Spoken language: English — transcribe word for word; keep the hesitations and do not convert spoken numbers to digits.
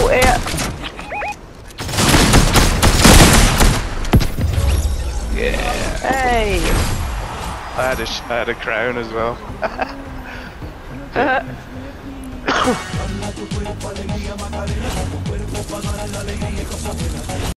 Oh, yeah. Yeah. Hey. I had a, sh I had a crown as well. Uh.